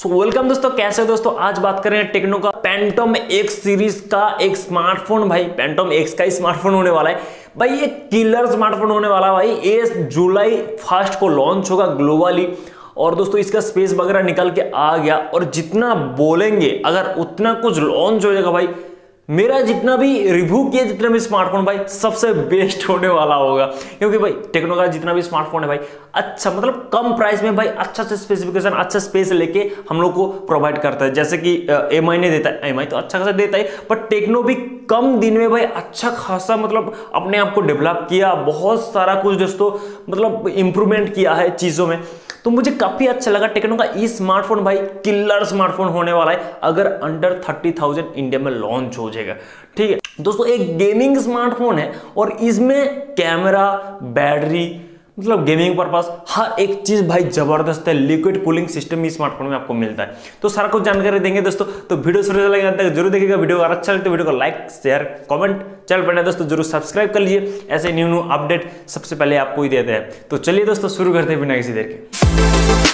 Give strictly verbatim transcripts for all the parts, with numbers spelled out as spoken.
सो so, welcome दोस्तों, कैसे हो दोस्तों। आज बात कर रहे हैं टेक्नो का पैंटम एक्स सीरीज का एक स्मार्टफोन। भाई पैंटम एक्स का ही स्मार्टफोन होने वाला है भाई, ये किलर स्मार्टफोन होने वाला है भाई। ये जुलाई फर्स्ट को लॉन्च होगा ग्लोबली। और दोस्तों इसका स्पेस वगैरह निकल के आ गया, और जितना बोलेंगे अगर उतना कुछ लॉन्च हो जाएगा भाई। मेरा जितना भी रिव्यू किया, जितना भी स्मार्टफोन भाई सबसे बेस्ट होने वाला होगा, क्योंकि भाई टेक्नो का जितना भी स्मार्टफोन है भाई अच्छा, मतलब कम प्राइस में भाई अच्छा से स्पेसिफिकेशन, अच्छा स्पेस लेके हम लोग को प्रोवाइड करता है। जैसे कि एम आई ने देता है, एम आई तो अच्छा खासा देता है, पर टेक्नो भी कम दिन में भाई अच्छा खासा मतलब अपने आप को डेवलप किया, बहुत सारा कुछ दोस्तों मतलब इंप्रूवमेंट किया है चीजों में। तो मुझे काफी अच्छा लगा टेक्नो का ये स्मार्टफोन भाई, किलर स्मार्टफोन होने वाला है अगर अंडर थर्टी थाउजेंड इंडिया में लॉन्च हो जाएगा। ठीक है दोस्तों, एक गेमिंग स्मार्टफोन है और इसमें कैमरा, बैटरी, मतलब गेमिंग पर्पस हर एक चीज भाई जबरदस्त है। लिक्विड कूलिंग सिस्टम इस स्मार्टफोन में आपको मिलता है, तो सारा कुछ जानकारी देंगे दोस्तों। तो वीडियो शुरू लगेगा तक जरूर देखिएगा। वीडियो अगर अच्छा लगे तो वीडियो को लाइक, शेयर, कमेंट, चैनल पर नए दोस्तों जरूर सब्सक्राइब कर लीजिए। ऐसे न्यू न्यू अपडेट सबसे पहले आपको ही देते हैं। तो चलिए दोस्तों शुरू करते हैं बिना किसी देर के।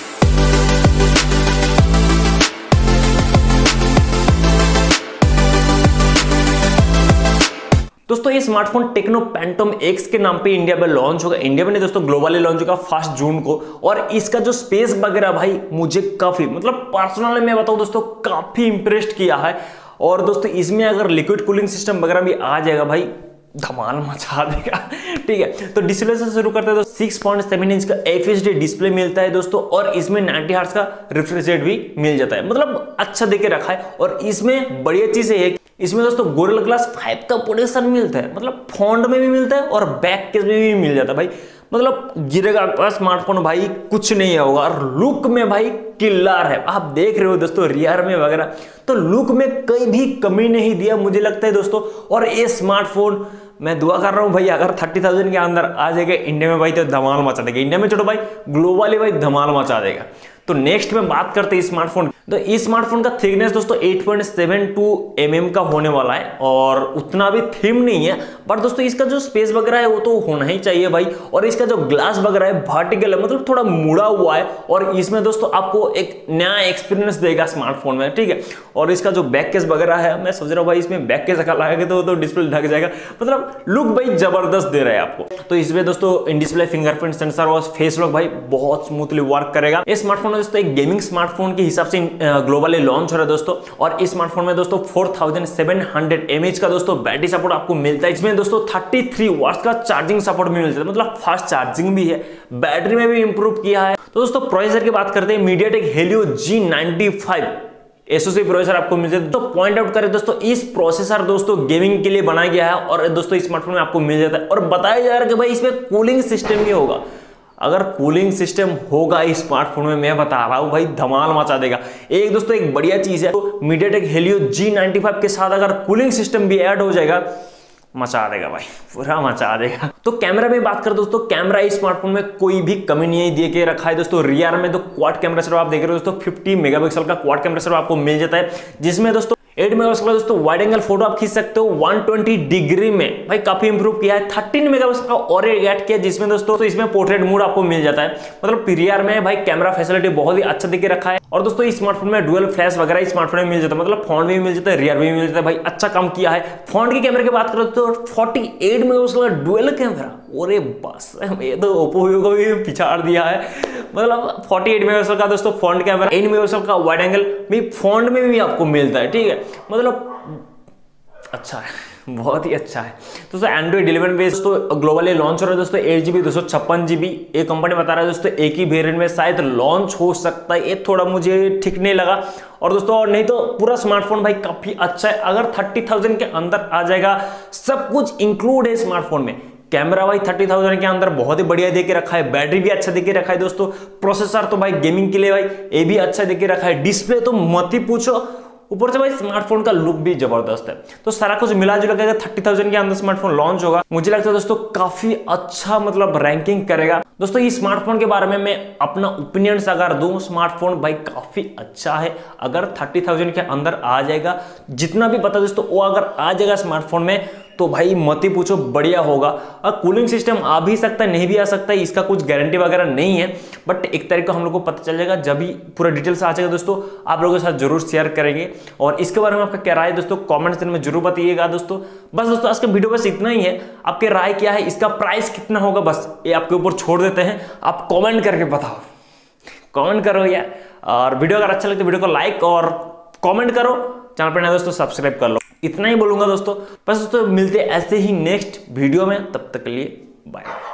दोस्तों ये स्मार्टफोन टेक्नो पैंटम एक्स के नाम पे इंडिया में लॉन्च होगा। इंडिया में नहीं दोस्तों, ग्लोबली लॉन्च होगा फर्स्ट जून को। और इसका जो स्पेस वगैरह भाई मुझे काफी मतलब पर्सनली मैं बताऊं दोस्तों काफी इंप्रेस्ड किया है। और दोस्तों इसमें अगर लिक्विड कूलिंग सिस्टम वगैरह भी आ जाएगा भाई धमाल मचा देगा। ठीक है, तो डिस्प्ले से शुरू करते हैं दोस्तों। सिक्स पॉइंट सेवन इंच का एफ एच डी डिस्प्ले मिलता है दोस्तों, और इसमें नाइंटी हर्ट्ज का रिफ्रेश रेट भी मिल जाता है, मतलब अच्छा देके रखा है। और इसमें बढ़िया चीज है इसमें दोस्तों गोरिल्ला ग्लास फाइव का प्रोटेक्शन मिलता है, मतलब फ्रंट में भी मिलता है और बैक केस में भी मिल जाता है भाई। मतलब गिरेगा आपका स्मार्टफोन भाई कुछ नहीं होगा। और लुक में भाई किलर है, आप देख रहे हो दोस्तों रियर में वगैरह, तो लुक में कोई भी कमी नहीं दिया मुझे लगता है दोस्तों। और ये स्मार्टफोन मैं दुआ कर रहा हूं भाई अगर थर्टी थाउजेंड के अंदर आ जाएगा इंडिया में भाई तो धमाल मचा देगा। इंडिया में छोड़ो भाई ग्लोबली भाई धमाल मचा देगा। तो नेक्स्ट में बात करते हैं स्मार्टफोन। तो इस स्मार्टफोन का थिकनेस दोस्तों eight point seven two M M का होने वाला है, और उतना भी थिम नहीं है, पर दोस्तों इसका जो स्पेस वगैरह है वो तो होना ही चाहिए भाई। और इसका जो ग्लास वगैरह है वर्टिकल है, मतलब थोड़ा मुड़ा हुआ है, और इसमें दोस्तों आपको एक नया एक्सपीरियंस देगा स्मार्टफोन में। ठीक है, और इसका जो बैक केस वगैरह है, मैं सोच रहा हूँ भाई इसमें बैक केस लगाएंगे तो, तो डिस्प्ले ढक जाएगा, मतलब लुक भाई जबरदस्त दे रहा है आपको। तो इसमें दोस्तों इन डिस्प्ले फिंगरप्रिंट सेंसर और फेस लॉक भाई बहुत स्मूथली वर्क करेगा। ये स्मार्टफोन दोस्तों एक गेमिंग स्मार्टफोन के हिसाब से ग्लोबली लॉन्च हो रहा है दोस्तों। और इस स्मार्टफोन में दोस्तों four thousand seven hundred M A H का दोस्तों बैटरी सपोर्ट आपको मिलता है। इसमें दोस्तों थर्टी थ्री वाट्स का चार्जिंग सपोर्ट भी मिलता है, मतलब फास्ट चार्जिंग भी है, बैटरी में भी इंप्रूव किया है। तो दोस्तों प्रोसेसर की बात करते हैं, MediaTek Helio G ninety five SOC processor आपको मिल जाता है। तो पॉइंट आउट करें दोस्तों, इस प्रोसेसर दोस्तों गेमिंग के लिए बनाया गया है, और दोस्तों स्मार्टफोन में आपको मिल जाता है। और बताया जा रहा है कि भाई इसमें कूलिंग सिस्टम भी होगा। अगर कूलिंग सिस्टम होगा इस स्मार्टफोन में, मैं बता रहा हूं भाई धमाल मचा देगा। एक दोस्तों एक बढ़िया चीज है, तो MediaTek Helio G ninety five के साथ अगर कूलिंग सिस्टम भी ऐड हो जाएगा मचा देगा भाई, पूरा मचा देगा। तो कैमरा में बात करें दोस्तों, कैमरा इस स्मार्टफोन में कोई भी कमी नहीं दे के रखा है दोस्तों। रियर में तो क्वाड कैमरा सेटअप आप देख रहे हो दोस्तों, फिफ्टी मेगापिक्सल का क्वाड कैमरा सेटअप आपको मिल जाता है, जिसमें दोस्तों एट मेगापिक्सल का दोस्तों वाइड एंगल फोटो आप खींच सकते हो वन ट्वेंटी डिग्री में, भाई काफी इंप्रूव किया है। थर्टीन मेगापिक्सल का और ऐड किया, जिसमें दोस्तों तो इसमें पोर्ट्रेट मोड आपको मिल जाता है, मतलब रियर में भाई कैमरा फैसिलिटी बहुत ही अच्छा देके रखा है। और दोस्तों इस स्मार्टफोन में डुअल फ्लैश वगैरह इस स्मार्टफोन में मिल जाता है, मतलब फ्रंट में भी मिल जाता है, रियर में भी मिल जाता है, भाई अच्छा काम किया है। फ्रंट की कैमरे की बात करें तो फोर्टी एट मेगापिक्सल का डुअल कैमरा, अरे बस ये तो ओप्पो को भी पिछाड़ दिया है, मतलब फोर्टी एट मेगापिक्सल का दोस्तों फ्रंट कैमरा, एट मेगापिक्सल का वाइड एंगल भी फ्रंट में भी आपको मिलता है। ठीक है, मतलब अच्छा है, बहुत ही अच्छा है दोस्तों। एंड्रॉइड इलेवन बेस तो ग्लोबली लॉन्च हो रहा है दोस्तों, एट जीबी दो सौ छप्पन जीबी ये कंपनी बता रहा है दोस्तों, एक ही वेरिएंट में शायद लॉन्च हो सकता है। ये थोड़ा मुझे ठीक नहीं लगा। और दोस्तों और नहीं तो पूरा स्मार्टफोन भाई काफी अच्छा है। अगर थर्टी थाउजेंड के अंदर आ जाएगा, सब कुछ इंक्लूड है स्मार्टफोन में। कैमरा भाई थर्टी थाउजेंड के अंदर बहुत ही बढ़िया देके रखा है, बैटरी भी अच्छा देके रखा है दोस्तों, प्रोसेसर तो भाई गेमिंग के लिए भाई ये भी अच्छा देके रखा है, डिस्प्ले तो मत ही पूछो, ऊपर से भाई स्मार्टफोन का लुक भी जबरदस्त है। तो सारा कुछ मिला जुला के थर्टी थाउजेंड के अंदर स्मार्टफोन लॉन्च होगा, मुझे लगता है दोस्तों काफी अच्छा मतलब रैंकिंग करेगा। दोस्तों इस स्मार्टफोन के बारे में मैं अपना ओपिनियन अगर दूं, स्मार्टफोन भाई काफी अच्छा है। अगर थर्टी थाउजेंड के अंदर आ जाएगा, जितना भी पता दोस्तों वो अगर आ जाएगा स्मार्टफोन में, तो भाई मत ही पूछो, बढ़िया होगा। और कूलिंग सिस्टम आ भी सकता है, नहीं भी आ सकता है, इसका कुछ गारंटी वगैरह नहीं है, बट एक तारीख को हम लोग को पता चल जाएगा जब भी पूरा डिटेल्स आ जाएगा दोस्तों, आप लोगों के साथ जरूर शेयर करेंगे। और इसके बारे में आपका क्या राय है दोस्तों, कमेंट सेक्शन में जरूर बताइएगा दोस्तों। बस दोस्तों आज का वीडियो बस इतना ही है, आपके राय क्या है, इसका प्राइस कितना होगा, बस ये आपके ऊपर छोड़ देते हैं, आप कॉमेंट करके बताओ, कमेंट करो यार। और वीडियो अगर अच्छा लगे तो वीडियो को लाइक और कमेंट करो, चैनल पर नए दोस्तों सब्सक्राइब कर लो। इतना ही बोलूंगा दोस्तों, बस दोस्तों मिलते ऐसे ही नेक्स्ट वीडियो में, तब तक के लिए बाय।